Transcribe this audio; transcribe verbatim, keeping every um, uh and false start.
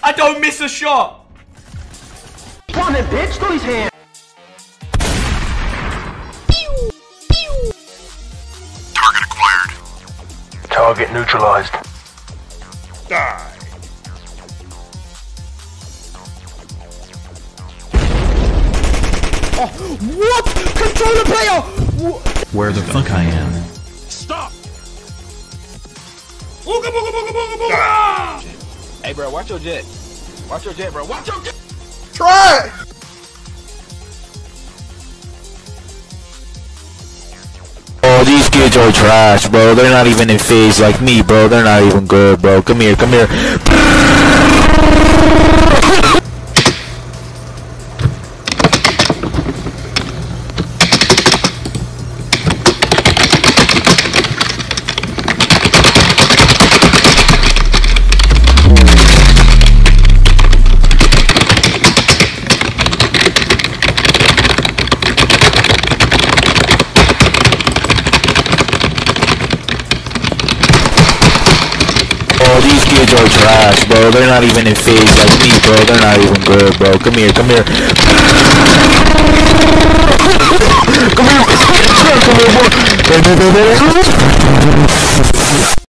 I don't miss a shot. Come on then, bitch. Throw these hands. Pew! Pew! Target acquired. Target neutralized. Die. Oh, what? Controller player! What? Where the fuck I am? Stop! Booga booga booga booga booga! Ah! Hey, bro, watch your jet. Watch your jet, bro. Watch your jet. Try! Oh, these kids are trash, bro. They're not even in phase like me, bro. They're not even good, bro. Come here, come here. Oh, these kids are trash, bro. They're not even in phase like me, bro. They're not even good, bro. Come here, come here. Come here. Come here, bro.